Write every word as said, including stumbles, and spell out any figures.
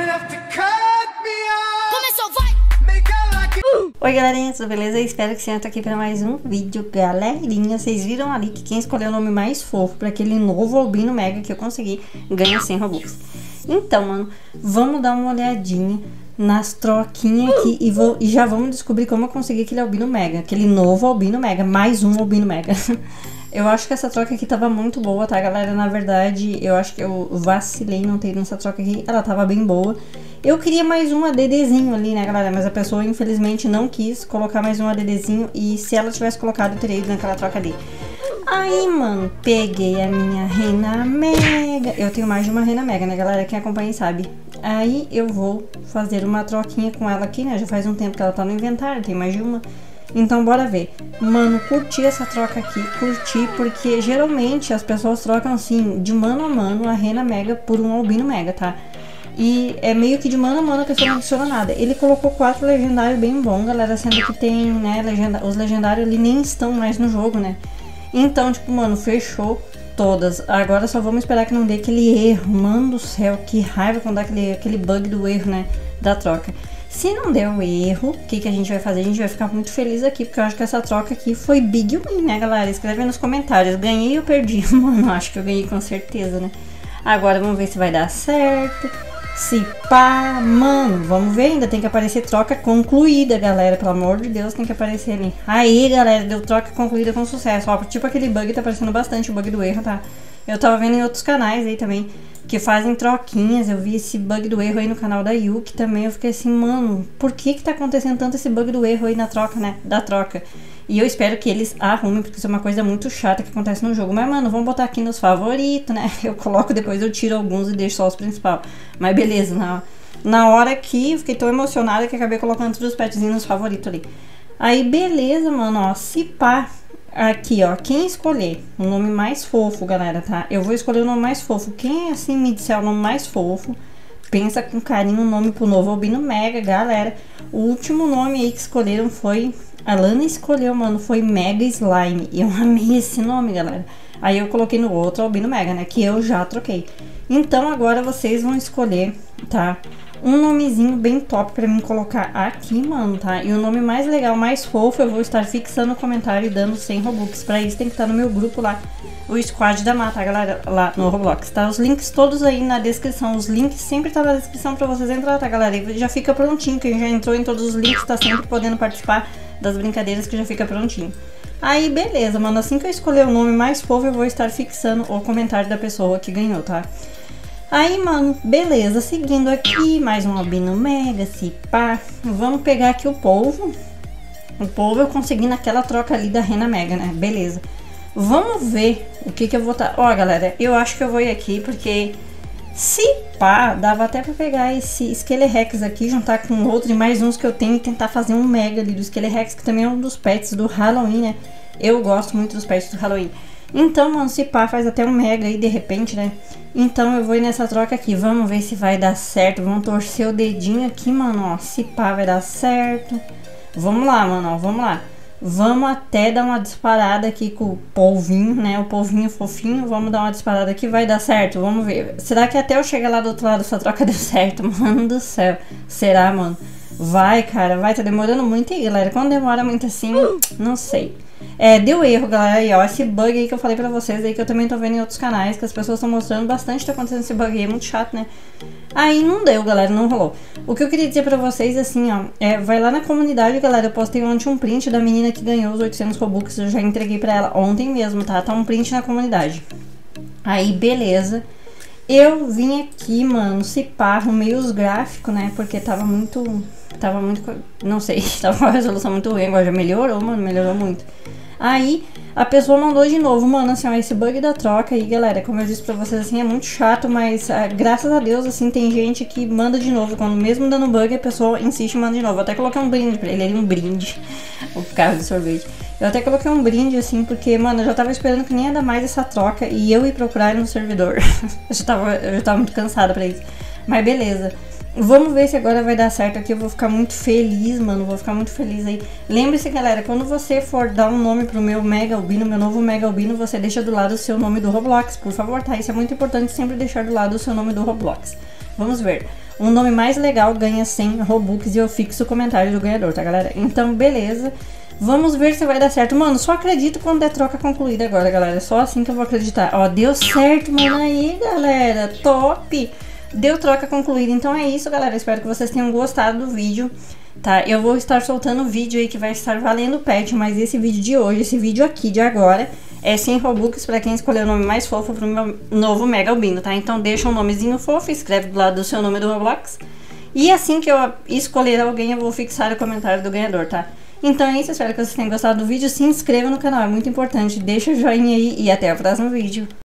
Oi galerinha, tudo beleza? Espero que você entre aqui para mais um vídeo. Galerinha, vocês viram ali que quem escolheu o nome mais fofo para aquele novo albino mega que eu consegui ganha cem robux. Então, mano, vamos dar uma olhadinha nas troquinhas aqui e, vou, e já vamos descobrir como eu consegui aquele albino mega, aquele novo albino mega, mais um albino mega. Eu acho que essa troca aqui tava muito boa, tá, galera? Na verdade, eu acho que eu vacilei não ter ido nessa troca aqui. Ela tava bem boa. Eu queria mais um A D Dzinho ali, né, galera? Mas a pessoa, infelizmente, não quis colocar mais um A D Dzinho. E se ela tivesse colocado, eu teria ido naquela troca ali. Aí, mano, peguei a minha Reina Mega. Eu tenho mais de uma Reina Mega, né, galera? Quem acompanha sabe. Aí eu vou fazer uma troquinha com ela aqui, né? Já faz um tempo que ela tá no inventário, tem mais de uma. Então bora ver. Mano, curti essa troca aqui, curti, porque geralmente as pessoas trocam assim, de mano a mano, a Reina Mega por um albino mega, tá? E é meio que de mano a mano a pessoa não adiciona nada. Ele colocou quatro legendários bem bom, galera, sendo que tem, né, legenda... os legendários ali nem estão mais no jogo, né? Então, tipo, mano, fechou todas. Agora só vamos esperar que não dê aquele erro. Mano do céu, que raiva quando dá aquele, aquele bug do erro, né, da troca. Se não der o erro, o que, que a gente vai fazer? A gente vai ficar muito feliz aqui, porque eu acho que essa troca aqui foi big win, né, galera? Escreve aí nos comentários. Ganhei ou perdi? Mano, acho que eu ganhei com certeza, né? Agora vamos ver se vai dar certo. Se pá, mano, vamos ver ainda. Tem que aparecer troca concluída, galera. Pelo amor de Deus, tem que aparecer ali. Aí, galera, deu troca concluída com sucesso. Ó, tipo aquele bug tá aparecendo bastante, o bug do erro, tá? Eu tava vendo em outros canais aí também que fazem troquinhas. Eu vi esse bug do erro aí no canal da Yuki também. Eu fiquei assim, mano, por que que tá acontecendo tanto esse bug do erro aí na troca, né? Da troca. E eu espero que eles arrumem, porque isso é uma coisa muito chata que acontece no jogo. Mas, mano, vamos botar aqui nos favoritos, né? Eu coloco, depois eu tiro alguns e deixo só os principais. Mas beleza, na, na hora que eu fiquei tão emocionada que acabei colocando todos os petzinhos nos favoritos ali. Aí, beleza, mano, ó, se pá. Aqui, ó, quem escolher o nome mais fofo, galera, tá? Eu vou escolher o nome mais fofo. Quem, assim, me disser o nome mais fofo, pensa com carinho o nome pro novo albino mega, galera. O último nome aí que escolheram foi... A Lana escolheu, mano, foi Mega Slime. E eu amei esse nome, galera. Aí eu coloquei no outro albino mega, né, que eu já troquei. Então agora vocês vão escolher, tá? Um nomezinho bem top pra mim colocar aqui, mano, tá? E o nome mais legal, mais fofo, eu vou estar fixando no comentário e dando cem robux. Pra isso tem que estar no meu grupo lá, o Squad da Mata, galera, lá no Roblox, tá? Os links todos aí na descrição. Os links sempre tá na descrição pra vocês entrar, tá, galera? E já fica prontinho, quem já entrou em todos os links tá sempre podendo participar das brincadeiras que já fica prontinho. Aí, beleza, mano, assim que eu escolher o nome mais fofo, eu vou estar fixando o comentário da pessoa que ganhou, tá? Aí, mano, beleza, seguindo aqui, mais um albino mega, se pá. Vamos pegar aqui o polvo. O polvo eu consegui naquela troca ali da Reina Mega, né? Beleza. Vamos ver o que que eu vou tá. Ó, galera, eu acho que eu vou ir aqui, porque se pá, dava até pra pegar esse Skelerex aqui, juntar com outro e mais uns que eu tenho e tentar fazer um mega ali do Skelerex, que também é um dos pets do Halloween, né? Eu gosto muito dos pets do Halloween. Então, mano, se pá, faz até um mega aí de repente, né? Então eu vou ir nessa troca aqui. Vamos ver se vai dar certo. Vamos torcer o dedinho aqui, mano, ó. Se pá, vai dar certo. Vamos lá, mano, ó. Vamos lá. Vamos até dar uma disparada aqui com o polvinho, né? O polvinho fofinho. Vamos dar uma disparada aqui. Vai dar certo? Vamos ver. Será que até eu chegar lá do outro lado essa troca deu certo? Mano do céu. Será, mano? Vai, cara. Vai. Tá demorando muito aí, galera. Quando demora muito assim, não sei. É, deu erro, galera, aí, ó, esse bug aí que eu falei pra vocês aí, que eu também tô vendo em outros canais, que as pessoas estão mostrando bastante, tá acontecendo esse bug aí, é muito chato, né? Aí não deu, galera, não rolou. O que eu queria dizer pra vocês, assim, ó, é, vai lá na comunidade, galera, eu postei ontem um print da menina que ganhou os oitocentos robux, eu já entreguei pra ela ontem mesmo, tá? Tá um print na comunidade. Aí, beleza. Eu vim aqui, mano, se pá, arrumei os gráficos, né, porque tava muito... Tava muito, não sei, tava com a resolução muito ruim, agora já melhorou, mano, melhorou muito. Aí, a pessoa mandou de novo, mano, assim, ó, esse bug da troca aí, galera, como eu disse pra vocês, assim, é muito chato, mas ah, graças a Deus, assim, tem gente que manda de novo, quando mesmo dando bug, a pessoa insiste e manda de novo. Eu até coloquei um brinde pra ele, ele um brinde, o carro de sorvete. Eu até coloquei um brinde, assim, porque, mano, eu já tava esperando que nem ia dar mais essa troca e eu ir procurar ele no servidor. eu, já tava, eu já tava muito cansada pra isso, mas beleza. Vamos ver se agora vai dar certo aqui. Eu vou ficar muito feliz, mano. Vou ficar muito feliz aí. Lembre-se, galera, quando você for dar um nome pro meu Mega Albino, meu novo Mega Albino, você deixa do lado o seu nome do Roblox, por favor, tá? Isso é muito importante, sempre deixar do lado o seu nome do Roblox. Vamos ver. O nome mais legal ganha cem Robux e eu fixo o comentário do ganhador, tá, galera? Então, beleza. Vamos ver se vai dar certo. Mano, só acredito quando der troca concluída agora, galera. Só assim que eu vou acreditar. Ó, deu certo, mano, aí, galera. Top! Deu troca concluída. Então é isso, galera. Espero que vocês tenham gostado do vídeo, tá? Eu vou estar soltando vídeo aí que vai estar valendo o pet, mas esse vídeo de hoje, esse vídeo aqui de agora, é cem Robux pra quem escolher o nome mais fofo pro meu novo Mega Albino, tá? Então deixa um nomezinho fofo, escreve do lado do seu nome do Roblox. E assim que eu escolher alguém, eu vou fixar o comentário do ganhador, tá? Então é isso, espero que vocês tenham gostado do vídeo. Se inscreva no canal, é muito importante. Deixa o joinha aí e até o próximo vídeo.